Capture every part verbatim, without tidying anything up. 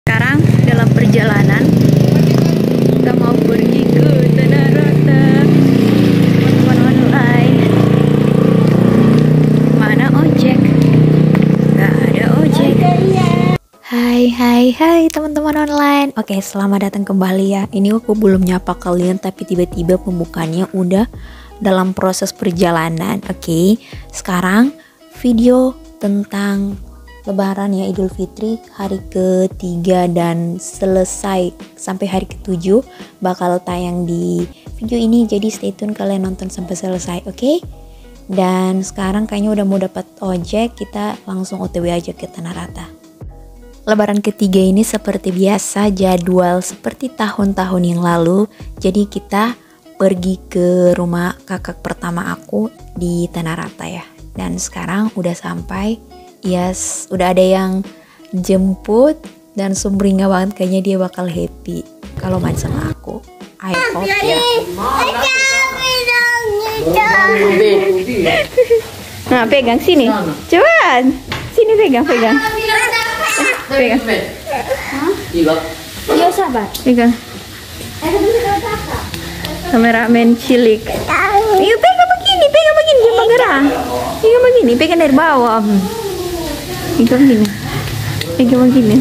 Sekarang dalam perjalanan kita mau pergi ke Tanah Rata, teman-teman online. Mana ojek? Gak ada ojek. Hai hai hai teman-teman online. Oke, selamat datang kembali ya. Ini aku belum nyapa kalian tapi tiba-tiba pembukaannya udah dalam proses perjalanan. Oke, sekarang video tentang Lebaran ya, Idul Fitri hari ketiga dan selesai sampai hari ketujuh bakal tayang di video ini, jadi stay tune kalian nonton sampai selesai, oke? Okay? Dan sekarang kayaknya udah mau dapat ojek, kita langsung O T W aja ke Tanah Rata. Lebaran ketiga ini seperti biasa jadwal seperti tahun-tahun yang lalu, jadi kita pergi ke rumah kakak pertama aku di Tanah Rata ya. Dan sekarang udah sampai. Yes, udah ada yang jemput dan sumringah banget, kayaknya dia bakal happy kalau main sama aku. I hope ya. Nah, pegang sini. Coba. Sini pegang, pegang. Pegang. Iya, sabar. Pegang. Kameramen cilik. Yuk pegang begini, pegang begini, jangan gerak. Pegang begini, pegang dari bawah. Pegang gini, pegang begini.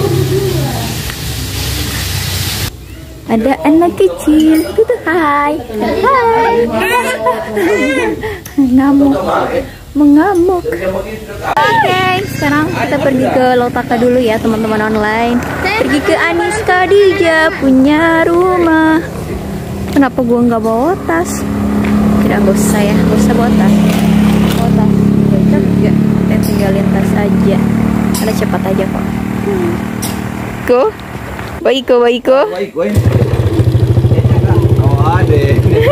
Ada anak kecil, gitu, hai, hai, ngamuk, mengamuk. Oke, sekarang kita pergi ke Lotaka dulu ya teman-teman online. Pergi ke Anis Khadijah punya rumah. Kenapa gua nggak bawa tas? Tidak, nggak usah ya, nggak usah bawa tas. Bawa tas, cocok juga. Kita tinggalin tas aja. Ada cepat aja kok. Ko, baik ko, baik ko. Baik, baik. Oh, ada.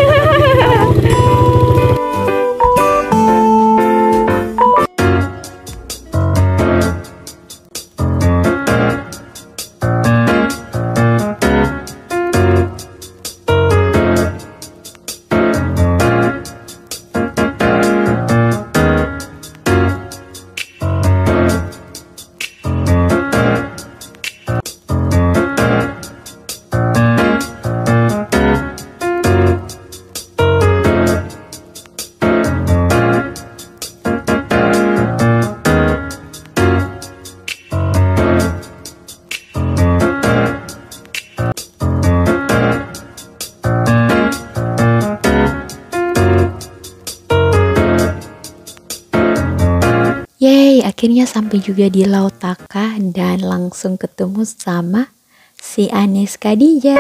Yeay, akhirnya sampai juga di Lautaka dan langsung ketemu sama si Anis Khadijah.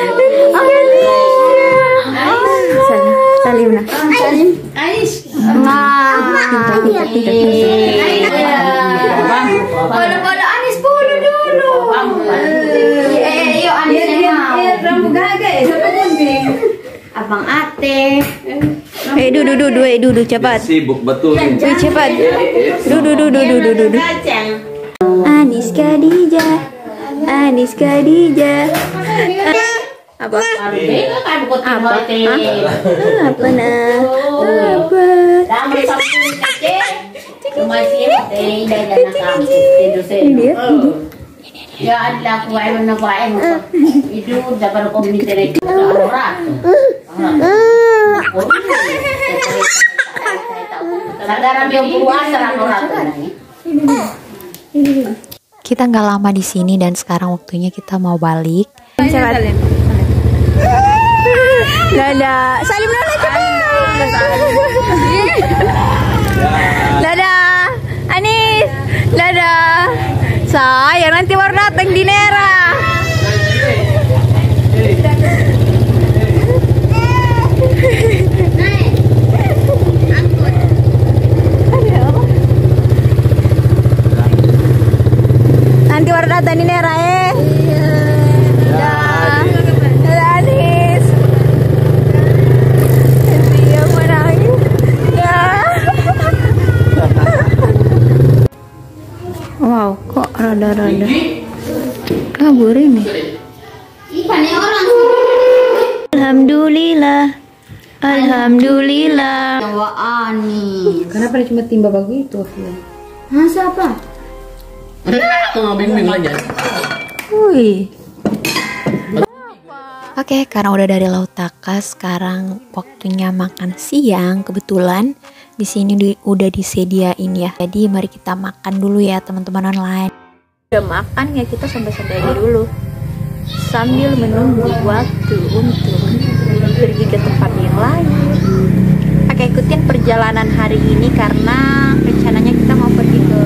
Salim, salim nah. Salim. Ais. Bola-bola Anis bola dulu. Eh, yuk Anis mau. Rambut gagak ya, siapa gunting? Abang Ate. Eh, dudu, dudu, eh, dudu, cepat. Sibuk betul. Eh, cepat. Dudu, dudu, dudu, dudu. Anis Khadijah. Anis Khadijah. Apa? Apa? Hah? Apa nah? Apa? Ini dia. Ya ada aku ayam nak ayam itu dapat komunitas itu orang. Kita nggak lama di sini dan sekarang waktunya kita mau balik. Cepat. Dadah. Salim dulu cepat. Dadah. Anis. Dadah. Sayang nanti baru datang di Nera. Nanti baru datang di Nera eh. Dadah. Dadah Anis. Dia menangis. Wow, kok rada-rada kabur ini. Alhamdulillah. Alhamdulillah. Jawa Anis. Kenapa dia cuma timba begitu? Hah, siapa? Tengah bimbing aja. Wih. Oke, karena udah dari Laut Takas, sekarang waktunya makan siang. Kebetulan di sini di, udah disediain ya. Jadi mari kita makan dulu ya teman-teman online. Udah makan ya, kita santai-santai aja dulu sambil menunggu waktu untuk pergi ke tempat yang lain. Oke, ikutin perjalanan hari ini karena rencananya kita mau pergi ke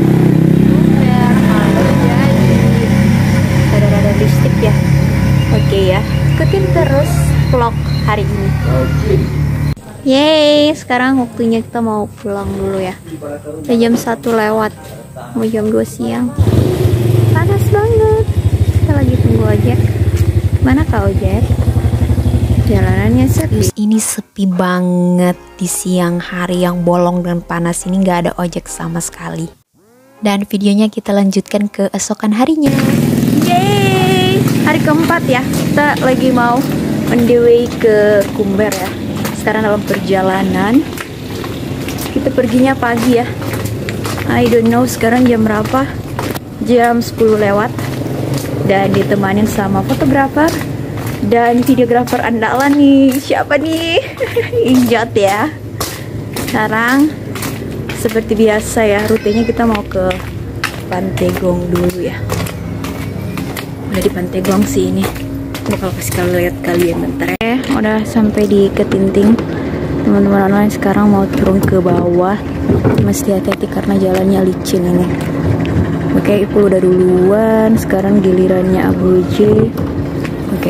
ada listrik ya. Oke ya, ikutin terus vlog hari ini. Yeay, sekarang waktunya kita mau pulang dulu ya. Udah jam satu lewat, mau jam dua siang. Panas banget. Kita lagi tunggu ojek. Mana kak ojek? Jalanannya sepi. Terus ini sepi banget di siang hari yang bolong dan panas ini, nggak ada ojek sama sekali. Dan videonya kita lanjutkan ke esokan harinya. Yeay, hari keempat ya. Kita lagi mau on the way ke Kumber ya. Sekarang dalam perjalanan. Kita perginya pagi ya. I don't know sekarang jam berapa. Jam sepuluh lewat. Dan ditemanin sama fotografer dan videografer andalan nih. Siapa nih? Injot ya. Sekarang seperti biasa ya, rutenya kita mau ke Pantegong dulu ya. Udah di Pantegong sih ini. Bakal kasih kalian lihat kalian bentar ya. Udah sampai di Ketinting. Teman-teman online sekarang mau turun ke bawah. Mesti hati-hati karena jalannya licin ini. Oke, Ipul udah duluan. Sekarang gilirannya Abu J. Oke.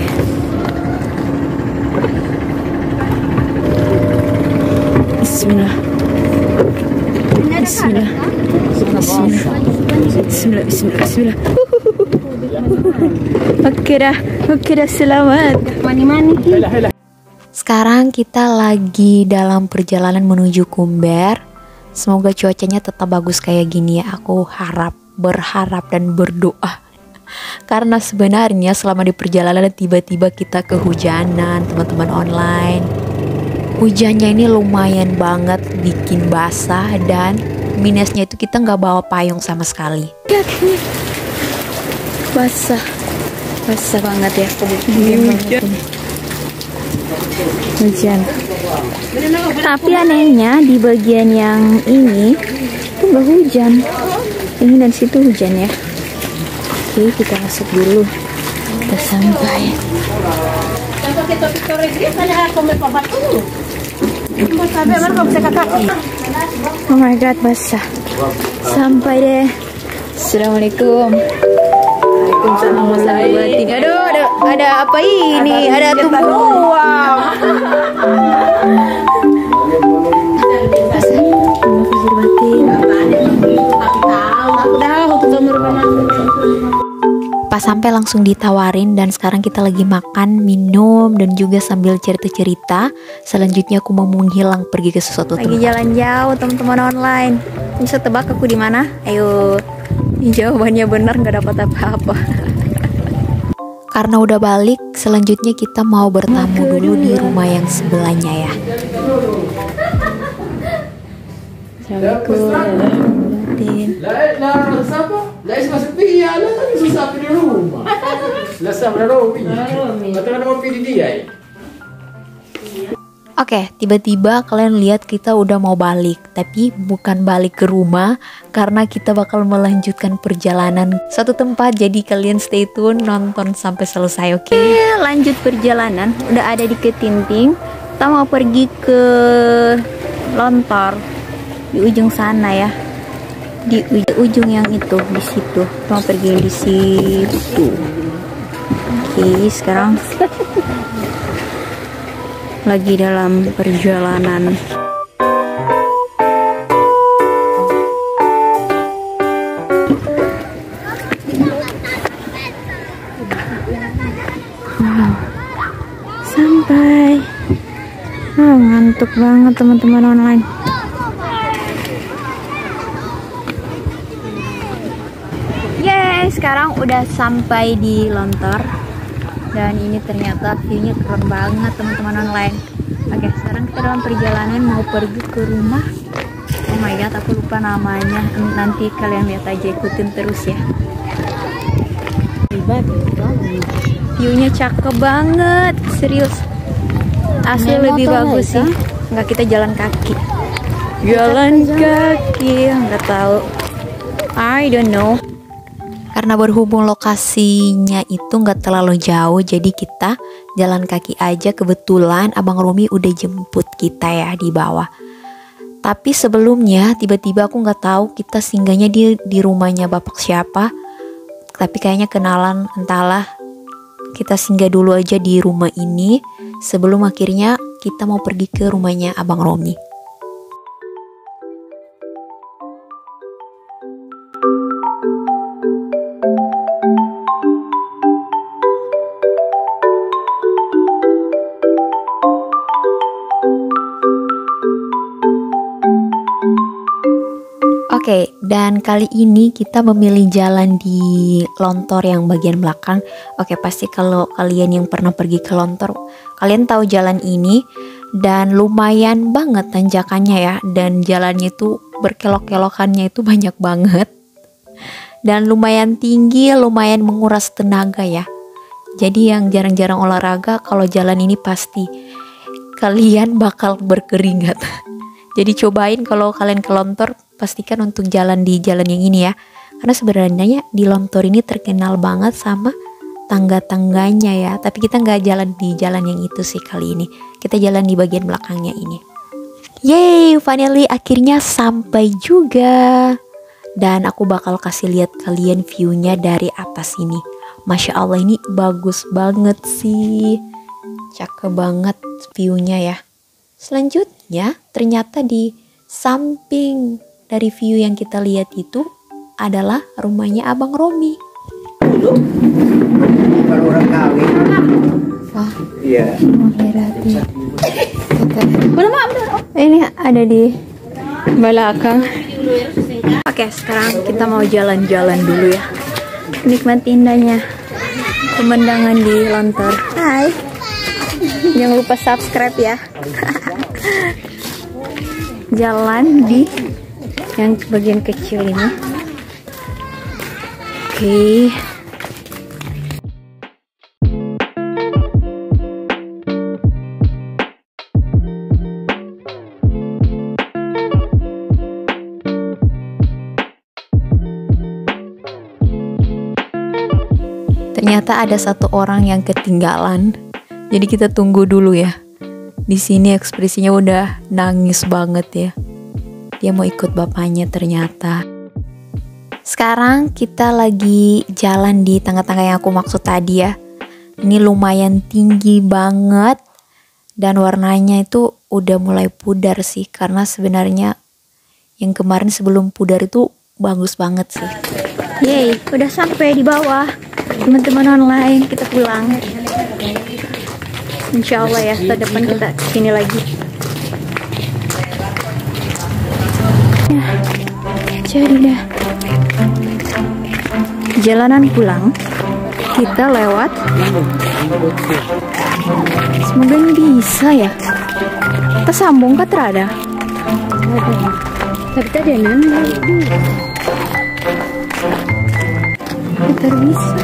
Bismillah. Bismillah. Bismillah. Bismillah. Bismillah. Bismillah. Oke dah. Oke dah, selamat. Mani-mani. Sekarang kita lagi dalam perjalanan menuju Kumber. Semoga cuacanya tetap bagus kayak gini ya. Aku harap, berharap dan berdoa. Karena sebenarnya selama di perjalanan tiba-tiba kita kehujanan teman-teman online. Hujannya ini lumayan banget bikin basah, dan minusnya itu kita nggak bawa payung sama sekali. Basah, basah banget ya. Hujan. Hujan. Tapi anehnya di bagian yang ini itu nggak hujan. Ini dan situ hujan ya. Oke, kita masuk dulu. Kita sampai. Oh my god, basah. Sampai deh. Assalamualaikum. Waalaikumsalam warahmatullahi wabarakatuh. Aduh, ada, ada apa ini? Ada tumbuhan. Pas sampai langsung ditawarin, dan sekarang kita lagi makan, minum, dan juga sambil cerita-cerita. Selanjutnya aku mau menghilang pergi ke sesuatu tempat. Lagi jalan jauh teman-teman online. Bisa tebak aku di mana? Ayo. Jawabannya benar, nggak dapat apa-apa. Karena udah balik, selanjutnya kita mau bertamu dulu di rumah yang sebelahnya ya. Assalamualaikum. Lah, lah, siapa? Lah, isma sepi ya, lah, kan susah di rumah. Lah, sama Romi. Katakan Romi di dia. Oke, tiba-tiba kalian lihat kita udah mau balik, tapi bukan balik ke rumah karena kita bakal melanjutkan perjalanan satu tempat. Jadi kalian stay tune, nonton sampai selesai, oke? Okay? Lanjut perjalanan, udah ada di Ketinting. Kita mau pergi ke Lontor di ujung sana ya. Di ujung yang itu, di situ. Kita mau pergi di situ. Oke, sekarang lagi dalam perjalanan. Hmm. Sampai. Oh, ngantuk banget teman-teman online. Yeay, sekarang udah sampai di Lontor. Dan ini ternyata view-nya keren banget teman-teman online. Oke, sekarang kita dalam perjalanan mau pergi ke rumah. Oh my god, aku lupa namanya. Nanti kalian lihat aja, ikutin terus ya. View-nya cakep banget, serius. Asli lebih bagus sih. Enggak, kita jalan kaki. Jalan kaki, nggak tahu. I don't know. Karena berhubung lokasinya itu nggak terlalu jauh, jadi kita jalan kaki aja. Kebetulan Abang Romi udah jemput kita ya di bawah. Tapi sebelumnya tiba-tiba aku nggak tahu kita singgahnya di di rumahnya bapak siapa. Tapi kayaknya kenalan, entahlah. Kita singgah dulu aja di rumah ini sebelum akhirnya kita mau pergi ke rumahnya Abang Romi. Oke, dan kali ini kita memilih jalan di Lontor yang bagian belakang. Oke, pasti kalau kalian yang pernah pergi ke Lontor, kalian tahu jalan ini. Dan lumayan banget tanjakannya ya. Dan jalannya itu berkelok-kelokannya itu banyak banget. Dan lumayan tinggi, lumayan menguras tenaga ya. Jadi yang jarang-jarang olahraga, kalau jalan ini pasti kalian bakal berkeringat. Jadi cobain kalau kalian ke Lontor, pastikan untuk jalan di jalan yang ini ya. Karena sebenarnya di Lontor ini terkenal banget sama tangga-tangganya ya. Tapi kita nggak jalan di jalan yang itu sih kali ini. Kita jalan di bagian belakangnya ini. Yeay, finally akhirnya sampai juga. Dan aku bakal kasih lihat kalian view-nya dari atas ini. Masya Allah, ini bagus banget sih. Cakep banget view-nya ya. Selanjutnya ternyata di samping dari view yang kita lihat itu adalah rumahnya Abang Romi. Bukan orang kawin. Wah, Iya. berarti ini ada di belakang. Oke, sekarang kita mau jalan-jalan dulu ya. Nikmati indahnya pemandangan di Lontor. Hai, jangan lupa subscribe ya. Jalan di yang bagian kecil ini. Oke. Ternyata ada satu orang yang ketinggalan. Jadi kita tunggu dulu ya. Di sini ekspresinya udah nangis banget ya. Dia mau ikut bapaknya ternyata. Sekarang kita lagi jalan di tangga-tangga yang aku maksud tadi ya. Ini lumayan tinggi banget. Dan warnanya itu udah mulai pudar sih. Karena sebenarnya yang kemarin sebelum pudar itu bagus banget sih. Yeay, udah sampai di bawah. Teman-teman online, kita pulang. Insya Allah ya, tahun depan kita kesini lagi. Ya, jadi dah. Jalanan pulang, kita lewat. Semoga ini bisa ya. Kita sambung ke terada. Tapi tadi nana. Kita bisa.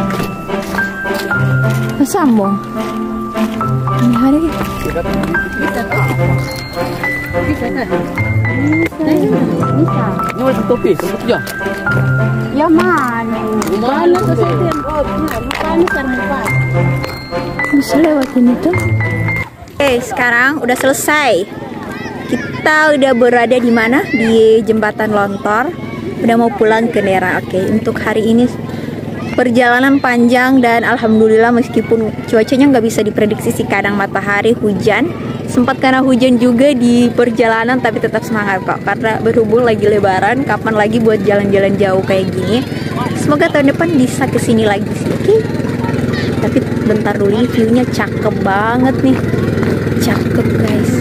Kita sambung. Ini hari kita bisa kan? Bisa. Ini masih topi, sebut ya. Ya mana? Mana sesuatu yang oh, bukan kan bukan. Bisa lewatin itu. Oke, sekarang udah selesai. Kita udah berada di mana? Di jembatan Lontor. Udah mau pulang ke Nera. Oke, untuk hari ini perjalanan panjang dan alhamdulillah meskipun cuacanya nggak bisa diprediksi sih, kadang matahari, hujan, sempat karena hujan juga di perjalanan, tapi tetap semangat kok karena berhubung lagi lebaran, kapan lagi buat jalan-jalan jauh kayak gini. Semoga tahun depan bisa kesini lagi sih, oke? Tapi bentar dulu, view-nya cakep banget nih, cakep guys.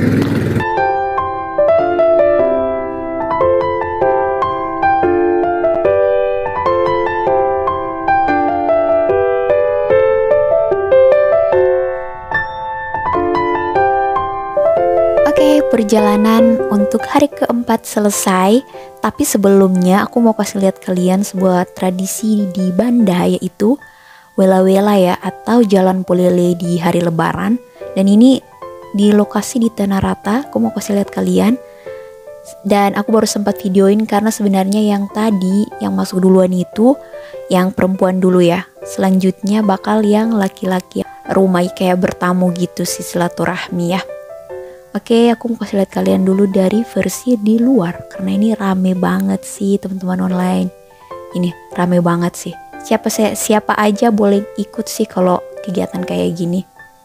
Perjalanan untuk hari keempat selesai. Tapi sebelumnya aku mau kasih lihat kalian sebuah tradisi di Banda, yaitu Wela-Wela ya, atau Jalan Polele di hari Lebaran. Dan ini di lokasi di Tanah Rata. Aku mau kasih lihat kalian. Dan aku baru sempat videoin karena sebenarnya yang tadi yang masuk duluan itu yang perempuan dulu ya. Selanjutnya bakal yang laki-laki, rumah kayak bertamu gitu sih, silaturahmi ya. Oke, aku mau kasih lihat kalian dulu dari versi di luar karena ini rame banget sih teman-teman online. Ini rame banget sih. Siapa siapa aja boleh ikut sih kalau kegiatan kayak gini.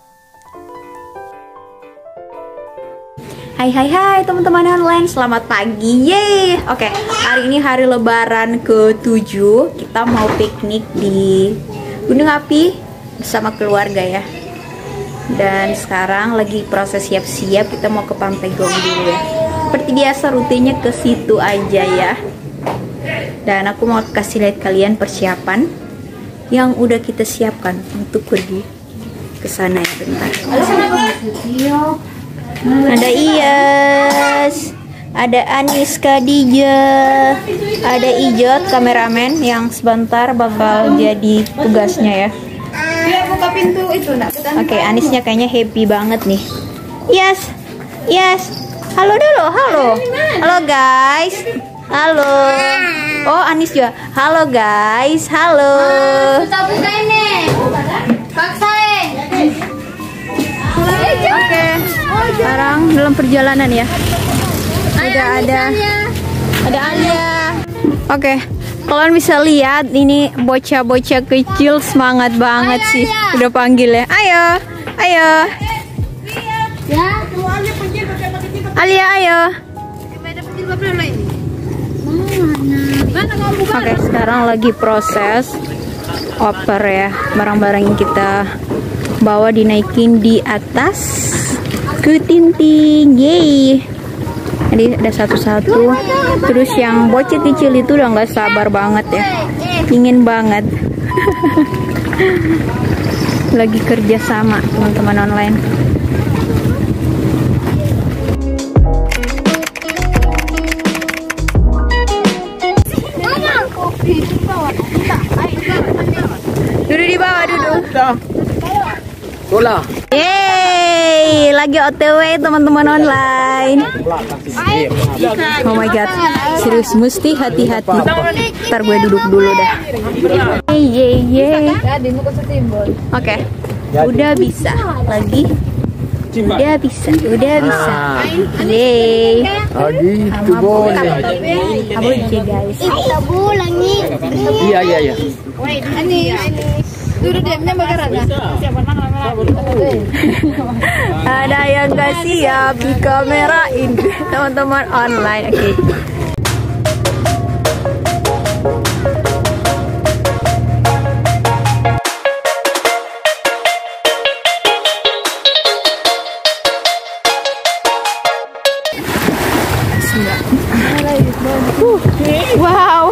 Hai hai hai teman-teman online, selamat pagi, yeay. Oke, hari ini hari lebaran ke tujuh. Kita mau piknik di Gunung Api bersama keluarga ya. Dan sekarang lagi proses siap-siap, kita mau ke Pantai Gong dulu ya. Seperti biasa rutenya ke situ aja ya. Dan aku mau kasih lihat kalian persiapan yang udah kita siapkan untuk pergi ke sana ya, bentar. Ada Iyas, ada Anis Khadijah, ada Ijot kameramen yang sebentar bakal jadi tugasnya ya. Dia buka pintu itu enggak? Oke, Anisnya kayaknya happy banget nih. Yes, yes. Halo dulu, halo. Halo guys. Halo. Oh, Anis juga. Halo guys, halo. Kita buka ini. Paksain. Oke, sekarang dalam perjalanan ya. Udah ada, ada Alia. Oke, kalian bisa lihat ini bocah-bocah kecil semangat banget sih. Udah panggil ya. Ayo, ayo. Ya. Alia, ayo. Oke, sekarang lagi proses oper ya. Barang-barang yang kita bawa dinaikin di atas ke tinting, yeay. Jadi ada satu-satu. Terus yang bocah kecil itu udah nggak sabar banget ya, ingin banget. Lagi kerja sama teman-teman online. Duduk di bawah, duduk. Bola. Yeay, lagi O T W teman-teman online. Oh my god, serius mesti hati-hati. Ntar gue duduk dulu dah. Yeay, yeay. Oke, udah bisa lagi. Udah bisa, udah bisa. Yeay. Lagi itu boleh. Kamu aja guys. Kita bulan nih. Iya iya iya. Ada yang gak siap di kamerain teman-teman online. Oke. Okay. Uh, wow.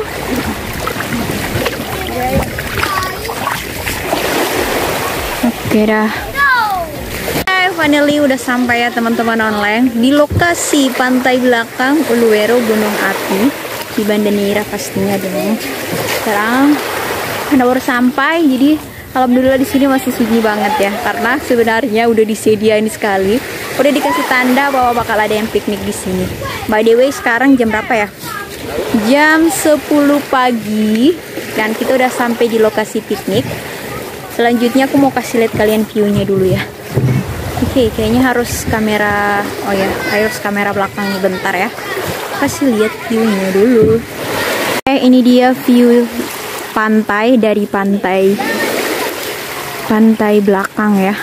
Oke dah. Hey, finally udah sampai ya teman-teman online di lokasi pantai belakang Uluwero Gunung Api di Banda Neira pastinya dong. Sekarang udah baru sampai, jadi alhamdulillah di sini masih sunyi banget ya, karena sebenarnya udah disediain sekali, udah dikasih tanda bahwa bakal ada yang piknik di sini. By the way, sekarang jam berapa ya? Jam sepuluh pagi dan kita udah sampai di lokasi piknik. Selanjutnya aku mau kasih lihat kalian view-nya dulu ya. Oke, okay, kayaknya harus kamera, oh ya, harus kamera belakang bentar ya. Kasih lihat view-nya dulu. Oke, okay, ini dia view pantai dari pantai pantai belakang ya.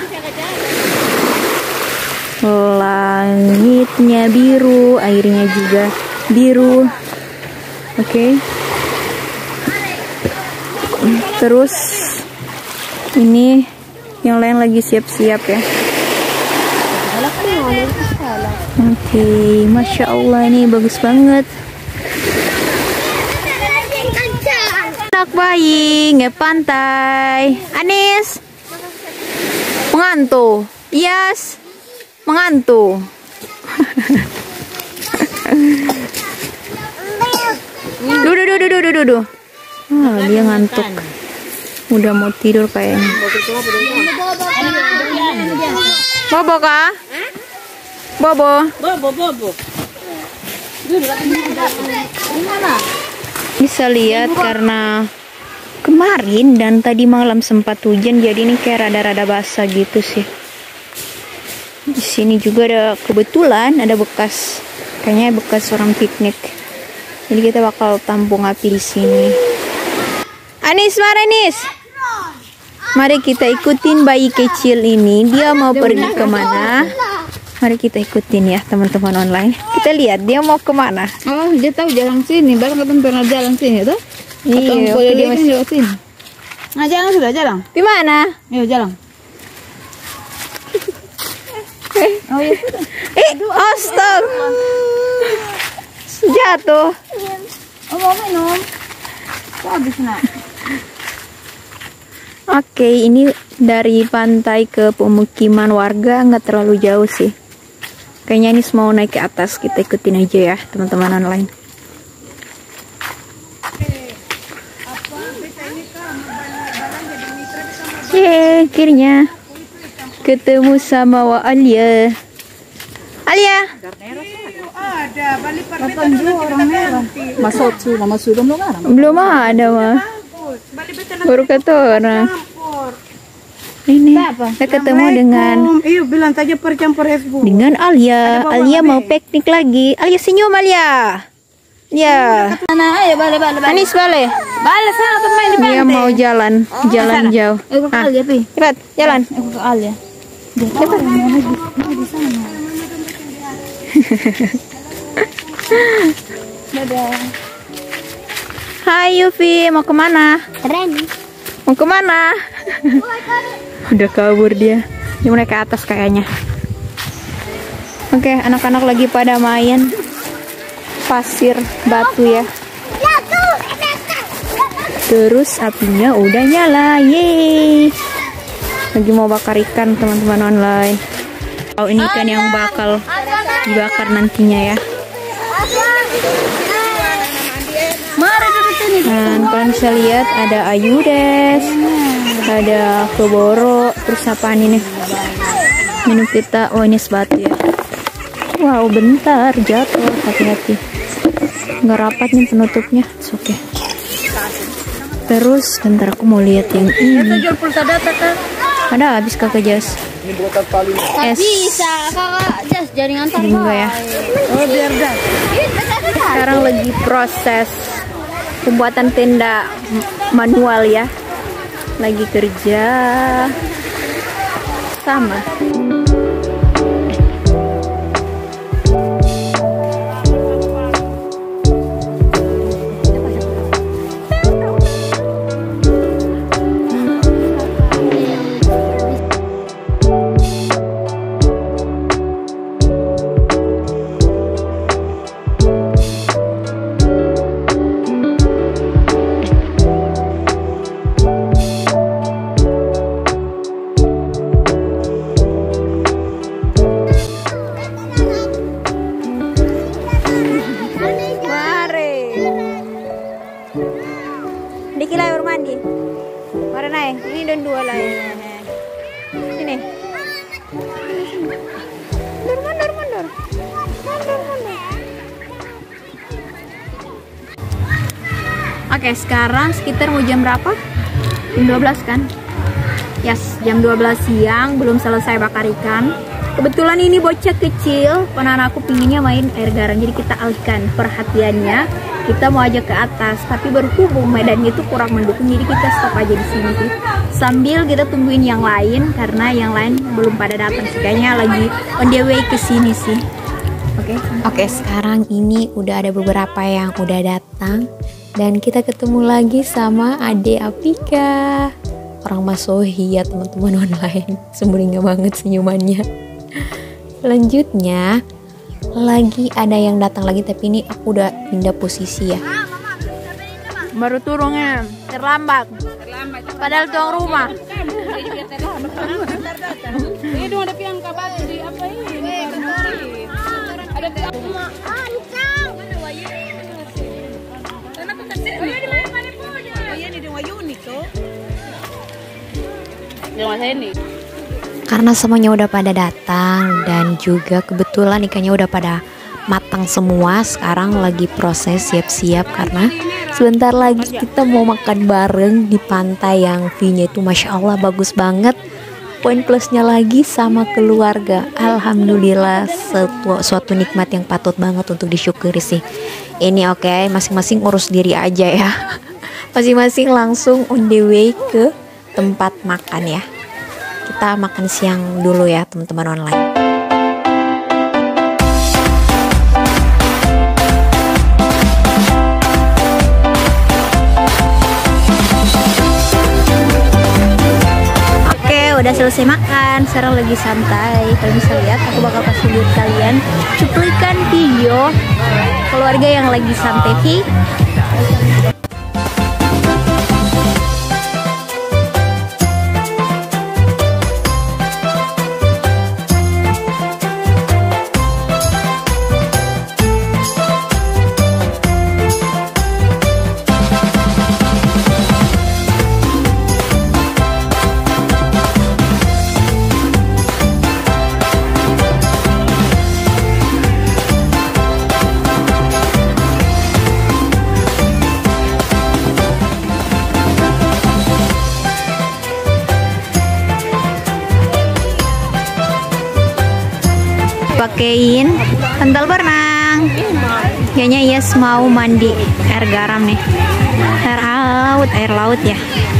Langitnya biru, airnya juga biru. Oke. Okay. Terus ini yang lain lagi siap-siap ya. Oke, okay. Masya Allah ini bagus banget. Anak bayi nge pantai. Anis mengantuk. Yes, mengantuk. Dudu dudu dudu dudu. Ah, dia ngantuk. Udah mau tidur kayaknya. Bobo kah? Bobo. Bobo, bobo. Bisa lihat karena kemarin dan tadi malam sempat hujan, jadi ini kayak rada-rada basah gitu sih. Di sini juga ada, kebetulan ada bekas, kayaknya bekas orang piknik. Jadi kita bakal tampung api di sini. Anis, mari Anis. Mari kita ikutin bayi kecil ini. Dia mau pergi kemana? Mari kita ikutin ya teman-teman online. Kita lihat dia mau kemana. Oh, dia tahu jalan sini. Barang katanya pernah jalan sini tuh. Iya, boleh dia dia masih... lewat sini. Nah, jalan sudah jalan. Di mana? Ayo jalan. Oh iya. Eh, astaga. Jatuh. Oh, mau minum. Habis nak. Oke, ini dari pantai ke pemukiman warga nggak terlalu jauh sih. Kayaknya ini mau naik ke atas, kita ikutin aja ya teman-teman online. Yeay, akhirnya ketemu sama Wa Alia. Alia. Masuk sudah, masuk belum ada. Belum ada mah. Baru kata orang. Ini kita ketemu dengan Iyo bilang saja percampur es bu. dengan Alia. Alia mau piknik lagi. Alia senyum Alia. Ya. Nah, ayo balik balik balik. Anis balik. Balik sana teman di Dia mau jalan, jalan jauh. Aku ke Ah, Alia, Pi. cepat, jalan. Aku ke Alia. Cepat. Di sana. Dadah. Hai Yufi, mau kemana? Keren. Mau kemana? Udah kabur dia. Dia mulai ke atas kayaknya. Oke, anak-anak lagi pada main pasir batu ya. Terus apinya udah nyala, yeay. Lagi mau bakar ikan teman-teman online. Oh, ini ikan yang bakal dibakar nantinya ya. Dan kalian bisa lihat ada Ayudes, ada Koboro, terus apaan ini? Minum kita, oh ini es batu ya. Wow, bentar jatuh, hati-hati. Nggak rapat nih penutupnya, oke. Okay. Terus bentar aku mau lihat yang ini. Ada habis kakak Jas. Es. Bisa kakak jas jaringan Enggak ya. Oh biar dah. Sekarang lagi proses pembuatan tenda manual ya. Lagi kerja sama. Dikilai bermandi. Mari naik. Ini dan dua lah ya. Sini. Mundur, mundur, mundur. Mundur, mundur. Oke, sekarang sekitar mau jam berapa? Jam dua belas kan? Yes, jam dua belas siang, belum selesai bakar ikan. Kebetulan ini bocah kecil, penahan aku pinginnya main air garam, jadi kita alihkan perhatiannya. Kita mau ajak ke atas, tapi berhubung medannya itu kurang mendukung, jadi kita stop aja di sini sih. Sambil kita tungguin yang lain, karena yang lain belum pada datang sih. Kayaknya lagi on the way ke sini sih. Oke. Okay. Oke, okay, sekarang ini udah ada beberapa yang udah datang, dan kita ketemu lagi sama Ade Apika. Orang Masohi ya teman-teman online. Sumringah banget senyumannya. Selanjutnya lagi ada yang datang lagi, tapi ini aku udah pindah posisi ya. Baru turunnya terlambat. Terlambat. Padahal tuang rumah. Ini dong ada piang kabar di apa ini? Ada piang. Oh iya di mana? Oh iya di rumah unik tuh. Karena semuanya udah pada datang dan juga kebetulan ikannya udah pada matang semua. Sekarang lagi proses siap-siap karena sebentar lagi kita mau makan bareng di pantai yang view-nya itu Masya Allah bagus banget. Poin plusnya lagi sama keluarga. Alhamdulillah suatu, suatu nikmat yang patut banget untuk disyukuri sih. Ini oke, okay, masing-masing urus diri aja ya. Masing-masing langsung on the way ke tempat makan ya. Kita makan siang dulu ya teman-teman online. Oke, udah selesai makan. Sekarang lagi santai. Kalian bisa lihat, aku bakal kasih lihat kalian cuplikan video keluarga yang lagi santai. Pakein bantal berenang. Kayaknya Yes mau mandi air garam nih. Air laut, air laut ya.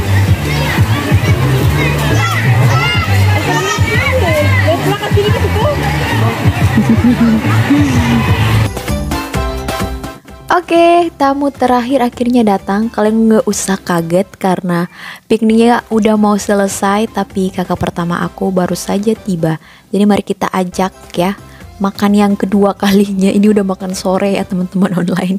Oke, tamu terakhir akhirnya datang. Kalian nggak usah kaget karena pikniknya udah mau selesai, tapi kakak pertama aku baru saja tiba. Jadi mari kita ajak ya makan yang kedua kalinya. Ini udah makan sore ya teman-teman online.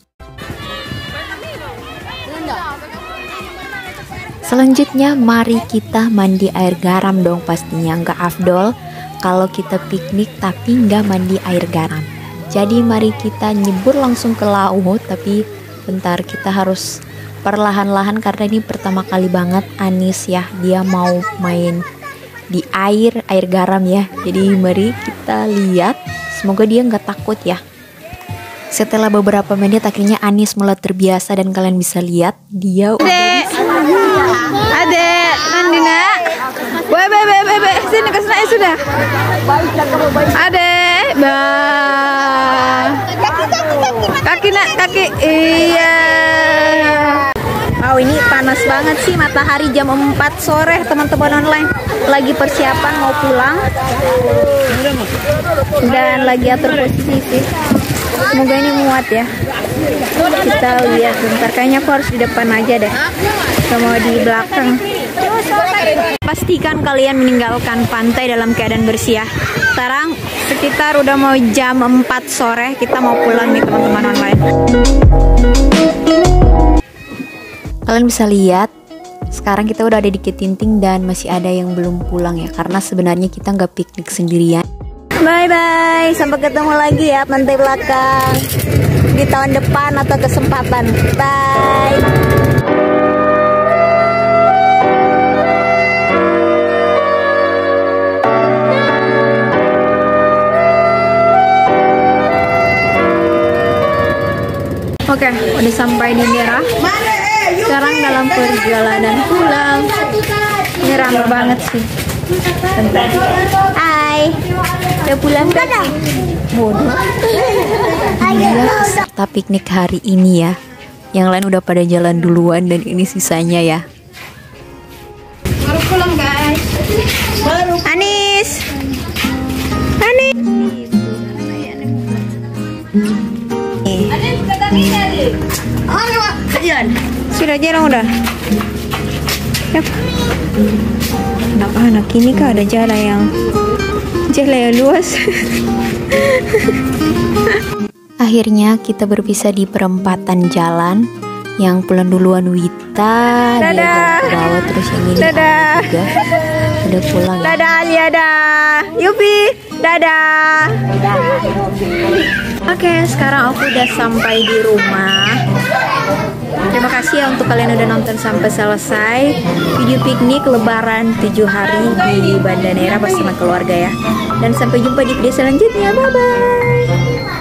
Selanjutnya mari kita mandi air garam dong pastinya. Nggak afdol kalau kita piknik tapi nggak mandi air garam. Jadi mari kita nyebur langsung ke laut, tapi bentar kita harus perlahan-lahan karena ini pertama kali banget Anis ya dia mau main di air air garam ya. Jadi mari kita lihat, semoga dia nggak takut ya. Setelah beberapa menit akhirnya Anis mulai terbiasa dan kalian bisa lihat dia udah Adek, Nandina. Bebe, bebe, bebe, sini ke sana sudah. Adek, ba. Kaki nak, kaki. Iya. Wow, ini panas banget sih, matahari jam empat sore teman-teman online. Lagi persiapan mau pulang dan lagi atur posisi sih. Semoga ini muat ya. Kita lihat bentar, kayaknya aku harus di depan aja deh, gak mau di belakang. Pastikan kalian meninggalkan pantai dalam keadaan bersih ya. Sekarang sekitar udah mau jam empat sore, kita mau pulang nih teman-teman online. Kalian bisa lihat sekarang kita udah ada di Ketinting dan masih ada yang belum pulang ya, karena sebenarnya kita nggak piknik sendirian. Bye bye, sampai ketemu lagi ya pantai belakang di tahun depan atau kesempatan. Bye. Oke, udah sampai di Merah. Sekarang dalam perjalanan pulang. Ini ramai banget sih. Bentar. Hai. Udah pulang kan? Bodoh. Kita piknik hari ini ya. Yang lain udah pada jalan duluan dan ini sisanya ya. Baru pulang guys. Baru. Anis. Anis. Sudah jarang udah. Yap. Anak-anak ini kah ada jalan yang jalan yang luas. Akhirnya kita berpisah di perempatan jalan. Yang pulang duluan Wita, dia jalan ke bawah, terus yang ini Dadah. juga udah pulang. Dadah Alia dah. Yupi. Dadah. Oke, sekarang aku udah sampai di rumah. Terima kasih ya untuk kalian udah nonton sampai selesai video piknik lebaran tujuh hari di Banda Neira bersama keluarga ya. Dan sampai jumpa di video selanjutnya. Bye bye.